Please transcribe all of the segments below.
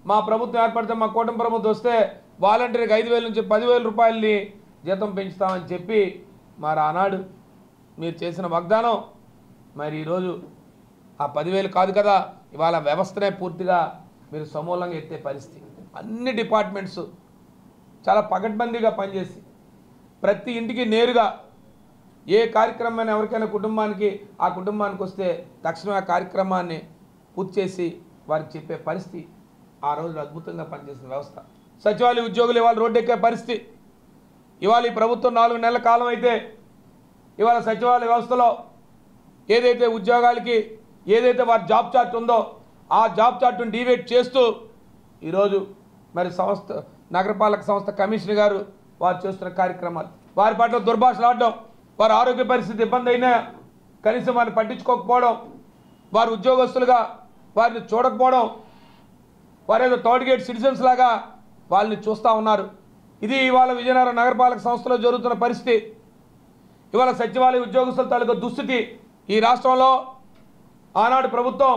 మా ప్రభుత్వం ఏర్పడితే మా కూటమి ప్రభుత్వం వస్తే వాలంటీర్కి 5,000 నుంచి 10,000 రూపాయలని జీతం పెంచుతామని చెప్పి మరి ఆనాడు మీరు చేసిన వాగ్దానం మరి ఈరోజు ఆ 10,000 కాదు కదా, ఇవాళ వ్యవస్థనే పూర్తిగా మీరు సమూలంగా ఎత్తే పరిస్థితి. అన్ని డిపార్ట్మెంట్స్ చాలా పకడ్బందీగా పనిచేసి ప్రతి ఇంటికి నేరుగా ఏ కార్యక్రమాన్ని ఎవరికైనా కుటుంబానికి ఆ కుటుంబానికి వస్తే తక్షణమే ఆ కార్యక్రమాన్ని పూర్తి చేసి వారికి చెప్పే పరిస్థితి ఆ రోజు అద్భుతంగా పనిచేసిన వ్యవస్థ. సచివాలయ ఉద్యోగులు ఇవాళ రోడ్డెక్కే పరిస్థితి. ఇవాళ ఈ ప్రభుత్వం 4 నెలల కాలం అయితే ఇవాళ సచివాలయ వ్యవస్థలో ఏదైతే ఉద్యోగాలకి ఏదైతే వారి జాబ్ చార్ట్ ఉందో ఆ జాబ్ చార్ట్ను డివేట్ చేస్తూ ఈరోజు మరి సంస్థ నగరపాలక సంస్థ కమిషనర్ గారు వారు చేస్తున్న కార్యక్రమాలు, వారి పట్ల దుర్భాషలాడడం, వారి ఆరోగ్య పరిస్థితి ఇబ్బంది అయినా కనీసం వారిని పట్టించుకోకపోవడం, వారి ఉద్యోగస్తులుగా వారిని చూడకపోవడం, వారేదో థర్డ్ గేట్ సిటిజన్స్ లాగా వాళ్ళని చూస్తూ ఉన్నారు. ఇది ఇవాళ విజయనగరం నగరపాలక సంస్థలో జరుగుతున్న పరిస్థితి. ఇవాళ సచివాలయ ఉద్యోగస్తుల తాలూకా దుస్థితి ఈ రాష్ట్రంలో ఆనాడు ప్రభుత్వం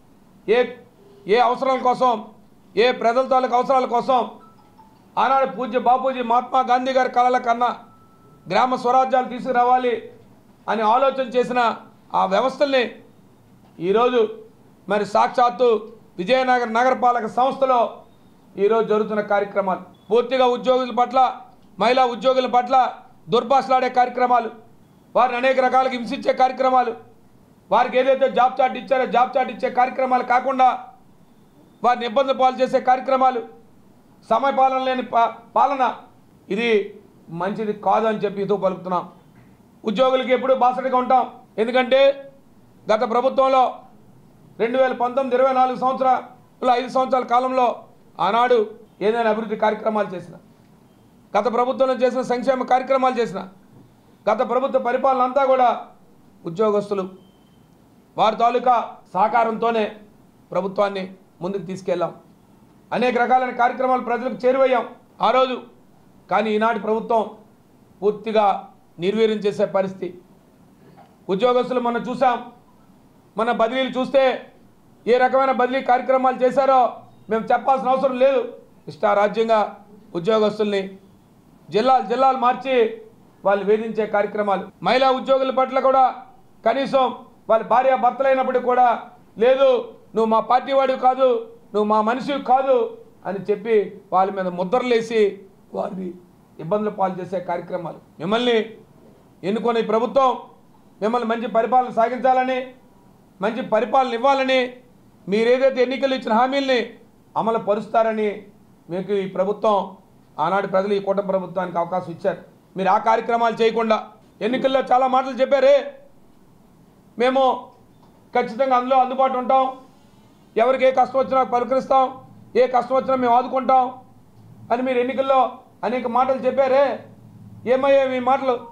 ఏ అవసరాల కోసం, ఏ ప్రజల తాలూకా అవసరాల కోసం ఆనాడు పూజ్య బాపూజీ మహాత్మా గాంధీ గారి కళల కన్నా గ్రామ స్వరాజ్యాలు తీసుకురావాలి అని ఆలోచన చేసిన ఆ వ్యవస్థల్ని ఈరోజు మరి సాక్షాత్తు విజయనగరం నగరపాలక సంస్థలో ఈరోజు జరుగుతున్న కార్యక్రమాలు పూర్తిగా ఉద్యోగుల పట్ల, మహిళా ఉద్యోగుల పట్ల దుర్భాషలాడే కార్యక్రమాలు, వారిని అనేక రకాలుగా హింసించే కార్యక్రమాలు, వారికి ఏదైతే జాబ్ చార్ట్ ఇచ్చారో జాబ్ చార్ట్ ఇచ్చే కార్యక్రమాలు కాకుండా వారిని ఇబ్బందులు పాలు చేసే కార్యక్రమాలు, సమయపాలన లేని పాలన, ఇది మంచిది కాదు అని చెప్పి ఇదో పలుకుతున్నాం. ఉద్యోగులకి ఎప్పుడూ బాసటగా ఉంటాం. ఎందుకంటే గత ప్రభుత్వంలో 2019-24 సంవత్సరాలు 5 సంవత్సరాల కాలంలో ఆనాడు ఏదైనా అభివృద్ధి కార్యక్రమాలు చేసిన, గత ప్రభుత్వంలో చేసిన సంక్షేమ కార్యక్రమాలు చేసిన, గత ప్రభుత్వ పరిపాలన అంతా కూడా ఉద్యోగస్తులు వారి తాలూకా సహకారంతోనే ప్రభుత్వాన్ని ముందుకు తీసుకెళ్ళాం. అనేక రకాలైన కార్యక్రమాలు ప్రజలకు చేరువయ్యాం ఆ రోజు. కానీ ఈనాటి ప్రభుత్వం పూర్తిగా నిర్వీర్యం చేసే పరిస్థితి. ఉద్యోగస్తులు మనం చూసాం, మన బదిలీలు చూస్తే ఏ రకమైన బదిలీ కార్యక్రమాలు చేశారో మేము చెప్పాల్సిన అవసరం లేదు. ఇష్టారాజ్యంగా ఉద్యోగస్తుల్ని జిల్లాలు మార్చి వాళ్ళు వేధించే కార్యక్రమాలు, మహిళా ఉద్యోగుల పట్ల కూడా కనీసం వాళ్ళ భార్య భర్తలైనప్పటికీ కూడా లేదు, నువ్వు మా పార్టీ వాడివి కాదు, నువ్వు మా మనిషివి కాదు అని చెప్పి వాళ్ళ మీద ముద్రలేసి వారిని ఇబ్బందులు పాలు చేసే కార్యక్రమాలు. మిమ్మల్ని ఎన్నుకున్న ఈ ప్రభుత్వం మిమ్మల్ని మంచి పరిపాలన సాగించాలని, మంచి పరిపాలన ఇవ్వాలని, మీరేదైతే ఎన్నికలు ఇచ్చిన హామీల్ని అమలు పరుస్తారని మీకు ఈ ప్రభుత్వం ఆనాడు ప్రజలు ఈ కూటమి ప్రభుత్వానికి అవకాశం ఇచ్చారు. మీరు ఆ కార్యక్రమాలు చేయకుండా ఎన్నికల్లో చాలా మాటలు చెప్పారే, మేము ఖచ్చితంగా అందులో అందుబాటు ఉంటాం, ఎవరికి ఏ కష్టం వచ్చినా పలుకరిస్తాం, ఏ కష్టం వచ్చినా మేము ఆదుకుంటాం అని మీరు ఎన్నికల్లో అనేక మాటలు చెప్పారే. ఏమయ్యాయి మీ మాటలు?